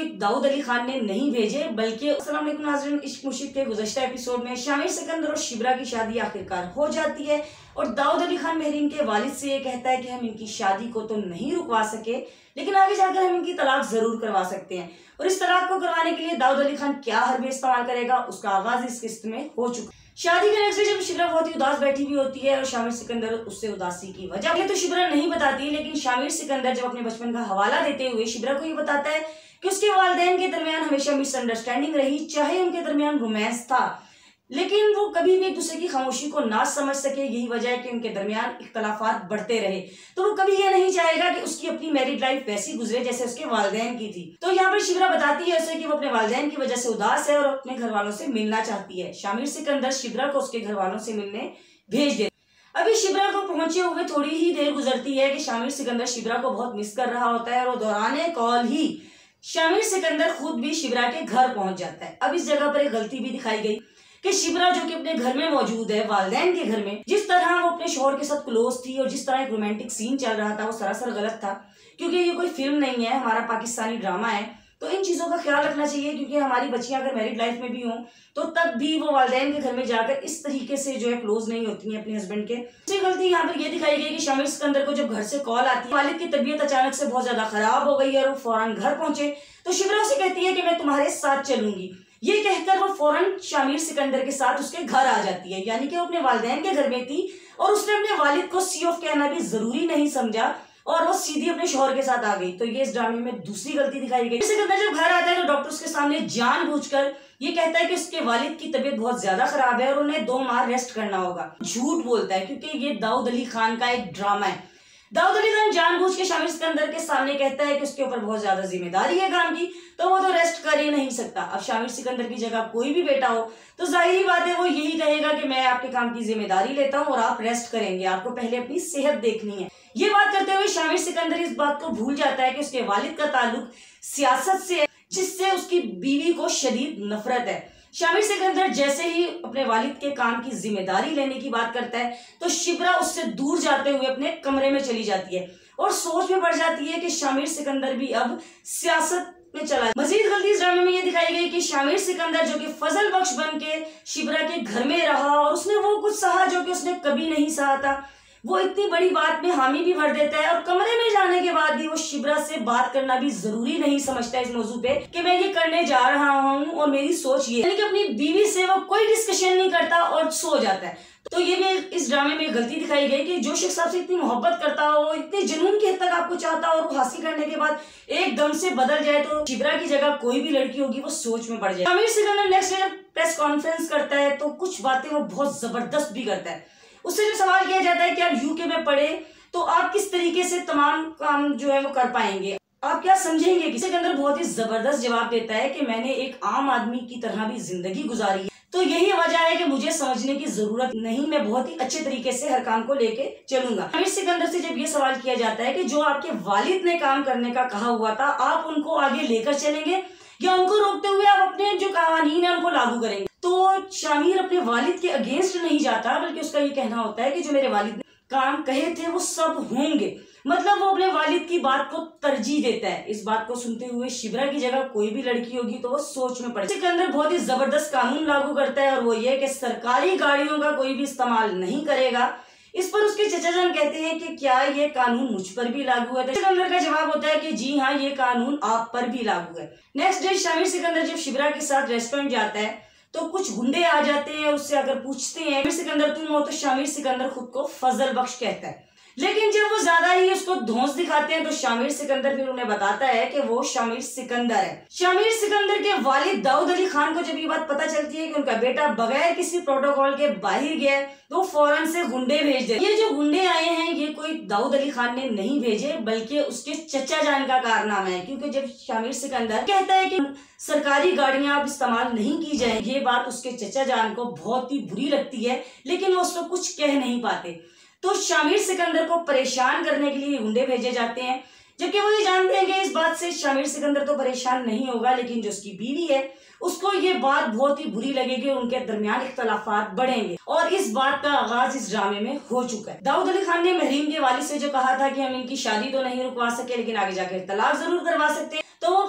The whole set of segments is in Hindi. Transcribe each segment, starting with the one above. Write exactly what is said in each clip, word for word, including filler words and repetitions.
दाऊद अली खान ने नहीं भेजे, बल्कि अस्सलाम वालेकुम नाज़रीन, इश्क मुश्क के गुज़श्ता एपिसोड में शामिर सिकंदर और शिब्रा की शादी आखिरकार हो जाती है और दाऊद अली खान महरीन के वालिद से ये कहता है कि हम इनकी शादी को तो नहीं रुकवा सके, लेकिन आगे जाकर हम इनकी तलाक जरूर करवा सकते हैं। और इस तलाक को करवाने के लिए दाऊद अली खान क्या हरबे इस्तेमाल करेगा, उसका आगाज इस किस्त में हो चुका है। शादी के नेक्स्ट डे जब शिब्रा बहुत ही उदास बैठी हुई होती है और शामिर सिकंदर उससे उदासी की वजह पहले तो शिब्रा नहीं बताती, लेकिन शामिर सिकंदर जब अपने बचपन का हवाला देते हुए शिब्रा को ये बताता है कि उसके वालिदैन के दरमियान हमेशा मिसअंडरस्टैंडिंग रही, चाहे उनके दरमियान रोमांस था, लेकिन वो कभी भी एक दूसरे की खामोशी को ना समझ सके। यही वजह है कि उनके दरमियान इख्तलाफात बढ़ते रहे। तो वो कभी ये नहीं चाहेगा कि उसकी अपनी मैरिड लाइफ वैसी गुजरे जैसे उसके वालिदैन की थी। तो यहाँ पर शिब्रा बताती है उसे कि वो अपने वालिदैन की वजह से उदास है और अपने घर वालों से मिलना चाहती है। शामिर सिकंदर शिब्रा को उसके घर वालों से मिलने भेज दे। अभी शिब्रा को पहुंचे हुए थोड़ी ही देर गुजरती है कि शामिर सिकंदर शिब्रा को बहुत मिस कर रहा होता है और दौरान कॉल ही शामिर सिकंदर खुद भी शिब्रा के घर पहुंच जाता है। अब इस जगह पर एक गलती भी दिखाई गई कि शिब्रा जो कि अपने घर में मौजूद है, वालिदैन के घर में, जिस तरह वो अपने शौहर के साथ क्लोज थी और जिस तरह एक रोमांटिक सीन चल रहा था वो सरासर गलत था, क्योंकि ये कोई फिल्म नहीं है, हमारा पाकिस्तानी ड्रामा है। तो इन चीजों का ख्याल रखना चाहिए, क्योंकि हमारी बच्चियां अगर मैरिड लाइफ में भी हों तो तब भी वो वालिदैन के घर में जाकर इस तरीके से जो है क्लोज नहीं होती हैं अपने हस्बैंड के। दूसरी गलती यहाँ पर यह दिखाई गई कि शामिर सिकंदर को जब घर से कॉल आती है वालिद की तबीयत अचानक से बहुत ज्यादा खराब हो गई है और वो फौरन घर पहुंचे, तो शिब्रा उसे कहती है कि मैं तुम्हारे साथ चलूंगी। ये कहकर वो फौरन शामिर सिकंदर के साथ उसके घर आ जाती है, यानी कि वो अपने वालिदैन के घर में थी और उसने अपने वालिद को सी ऑफ कहना भी जरूरी नहीं समझा और वो सीधी अपने शौहर के साथ आ गई। तो ये इस ड्रामे में दूसरी गलती दिखाई गई। सिकंदर जब घर आता है तो डॉक्टर्स के सामने जानबूझकर ये कहता है कि उसके वालिद की तबीयत बहुत ज्यादा खराब है और उन्हें दो माह रेस्ट करना होगा। झूठ बोलता है, क्योंकि ये दाऊद अली खान का एक ड्रामा है। दाऊद अली खान जानबूझ के शामिर सिकंदर के सामने कहता है कि उसके ऊपर बहुत ज्यादा जिम्मेदारी है काम की, तो वो तो रेस्ट कर ही नहीं सकता। अब शामिर सिकंदर की जगह कोई भी बेटा हो तो जाहिर बात है वो यही कहेगा कि मैं आपके काम की जिम्मेदारी लेता हूँ और आप रेस्ट करेंगे, आपको पहले अपनी सेहत देखनी है। ये बात करते हुए शामिर सिकंदर इस बात को भूल जाता है कि उसके वालिद का ताल्लुक सियासत से है, जिससे उसकी बीवी को शदीद नफरत है। शामिर सिकंदर जैसे ही अपने वालिद के काम की जिम्मेदारी लेने की बात करता है तो शिब्रा उससे दूर जाते हुए अपने कमरे में चली जाती है और सोच में पड़ जाती है कि शामिर सिकंदर भी अब सियासत में चला। मजीद गलती इस ड्रामे में ये दिखाई गई कि शामिर सिकंदर जो कि फजल बख्श बन के शिब्रा के घर में रहा और उसने वो कुछ सहा जो कि उसने कभी नहीं सहा था, वो इतनी बड़ी बात में हामी भी भर देता है और कमरे में जाने के बाद भी वो शिब्रा से बात करना भी जरूरी नहीं समझता इस मौजू पे कि मैं ये करने जा रहा हूँ और मेरी सोच ये, यानी कि अपनी बीवी से वो कोई डिस्कशन नहीं करता और सो जाता है। तो ये भी इस ड्रामे में गलती दिखाई गई कि जो शख्स आपसे इतनी मोहब्बत करता हो, इतनी जुनून की हद तक आपको चाहता हो और वो हासिल करने के बाद एकदम से बदल जाए, तो शिब्रा की जगह कोई भी लड़की होगी वो सोच में पड़ जाए। Shamir Sikandar next day press conference करता है तो कुछ बातें वो बहुत जबरदस्त भी करता है। उससे जो सवाल किया जाता है कि आप यूके में पढ़े तो आप किस तरीके से तमाम काम जो है वो कर पाएंगे, आप क्या समझेंगे। किसी के अंदर बहुत ही जबरदस्त जवाब देता है कि मैंने एक आम आदमी की तरह भी जिंदगी गुजारी है, तो यही वजह है कि मुझे समझने की जरूरत नहीं, मैं बहुत ही अच्छे तरीके से हर काम को लेके चलूंगा। शामिर सिकंदर से जब ये सवाल किया जाता है कि जो आपके वालिद ने काम करने का कहा हुआ था आप उनको आगे लेकर चलेंगे या उनको रोकते हुए आप अपने जो कानून है उनको लागू करेंगे, तो शामिर अपने वालिद के अगेंस्ट नहीं जाता, बल्कि उसका ये कहना होता है कि जो मेरे वालिद ने काम कहे थे वो सब होंगे। मतलब वो अपने वालिद की बात को तरजीह देता है। इस बात को सुनते हुए शिब्रा की जगह कोई भी लड़की होगी तो वो सोच में पड़े। इसके अंदर बहुत ही जबरदस्त कानून लागू करता है और वो ये कि सरकारी गाड़ियों का कोई भी इस्तेमाल नहीं करेगा। इस पर उसके चचा जान कहते हैं कि क्या ये कानून मुझ पर भी लागू है। सिकंदर का जवाब होता है कि जी हाँ, ये कानून आप पर भी लागू है। नेक्स्ट डे शामिर सिकंदर जब शिब्रा के साथ रेस्टोरेंट जाता है तो कुछ गुंडे आ जाते हैं, उससे अगर पूछते हैं शामिर सिकंदर तुम हो, तो शामिर सिकंदर खुद को फजल बख्श कहता है। लेकिन जब वो ज्यादा ही उसको धौंस दिखाते हैं तो शामिर सिकंदर फिर उन्हें बताता है कि वो शामिर सिकंदर है। शामिर सिकंदर के वालिद दाऊद अली खान को जब ये बात पता चलती है कि उनका बेटा बगैर किसी प्रोटोकॉल के बाहर गया तो फौरन से गुंडे भेज दे। ये जो गुंडे आए हैं ये कोई दाऊद अली खान ने नहीं भेजे, बल्कि उसके चचा जान का कारनामा है, क्योंकि जब शामिर सिकंदर कहता है कि सरकारी गाड़ियां अब इस्तेमाल नहीं की जाए, ये बात उसके चचा जान को बहुत ही बुरी लगती है, लेकिन वो उसको कुछ कह नहीं पाते। तो शामिर सिकंदर को परेशान करने के लिए गुंडे भेजे जाते हैं, जबकि वो ये जानते हैं कि इस बात से शामिर सिकंदर तो परेशान नहीं होगा, लेकिन जो उसकी बीवी है उसको ये बात बहुत ही बुरी लगेगी और उनके दरमियान इख्तलाफात बढ़ेंगे। और इस बात का आगाज इस ड्रामे में हो चुका है। दाऊद अली खान ने महरीन के वालिद से जो कहा था कि हम इनकी शादी तो नहीं रुकवा सके लेकिन आगे जाकर तलाक जरूर करवा सकते हैं, तो वो अपनी बात को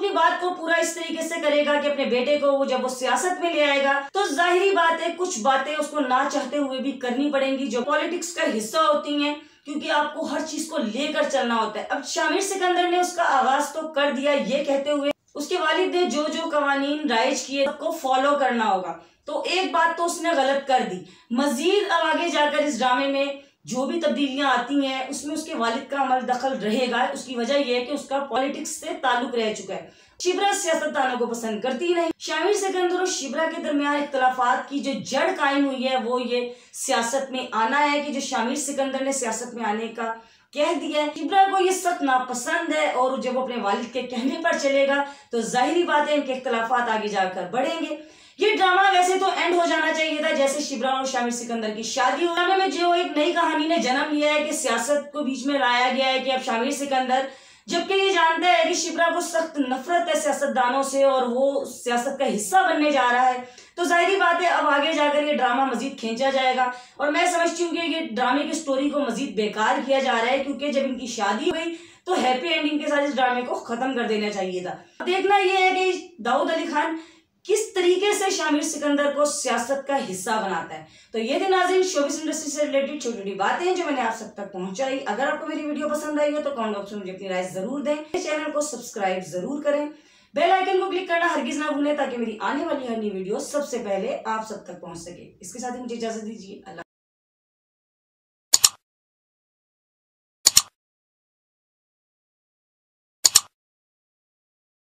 वो पूरा इस तरीके से करेगा कि अपने बेटे को वो जब वो सियासत में ले आएगा तो जाहिरी बात है कुछ बातें उसको ना चाहते हुए भी करनी पड़ेंगी जो पॉलिटिक्स का हिस्सा होती हैं, क्योंकि आपको हर चीज को लेकर चलना होता है। अब शामिर सिकंदर ने उसका आगाज तो कर दिया ये कहते हुए उसके वालिद ने जो जो कवानीन राइज किए सबको फॉलो करना होगा, तो एक बात तो उसने गलत कर दी। मजीद अब आगे जाकर इस ड्रामे में जो भी तब्दीलियां आती हैं उसमें उसके वालिद का अमल दखल रहेगा। उसकी वजह यह है कि उसका पॉलिटिक्स से ताल्लुक रह चुका है। शिब्रा सियासतदानों को पसंद करती नहीं। शामिर सिकंदर और शिब्रा के दरमियान इख्तलाफात की जो जड़ कायम हुई है वो ये सियासत में आना है कि जो शामिर सिकंदर ने सियासत में आने का कह दिया है, शिब्रा को ये सख्त नापसंद है और जब वो अपने वालिद के कहने पर चलेगा तो जाहिरी बात है इनके इख्तलाफात आगे जाकर बढ़ेंगे। ये ड्रामा वैसे तो एंड हो जाना चाहिए था जैसे शिब्रा और शामिर सिकंदर की शादी हो। ड्रामे में जो एक नई कहानी ने जन्म लिया है कि सियासत को बीच में लाया गया है कि अब शामिर सिकंदर, जबकि ये जानता है कि शिब्रा को सख्त नफरत है सियासतदानों से और वो सियासत का हिस्सा बनने जा रहा है, तो जाहिर बात है अब आगे जाकर ये ड्रामा मजीद खींचा जाएगा। और मैं समझती हूँ कि ये ड्रामे की स्टोरी को मजीद बेकार किया जा रहा है, क्योंकि जब इनकी शादी हुई तो हैप्पी एंडिंग के साथ इस ड्रामे को खत्म कर देना चाहिए था। देखना यह है कि दाऊद अली खान किस तरीके से शामिर सिकंदर को सियासत का हिस्सा बनाता है। तो ये थे नाज़रीन शोबिस इंडस्ट्री से रिलेटेड छोटी छोटी बातें जो मैंने आप सब तक पहुंचाई। अगर आपको मेरी वीडियो पसंद आई हो तो कमेंट बॉक्स में मुझे अपनी राय जरूर दें। चैनल को सब्सक्राइब जरूर करें, बेल आइकन को क्लिक करना हरगिज ना भूलें ताकि मेरी आने वाली हर नई वीडियो सबसे पहले आप सब तक पहुंच सके। इसके साथ ही मुझे इजाजत दीजिए। अल्लाह।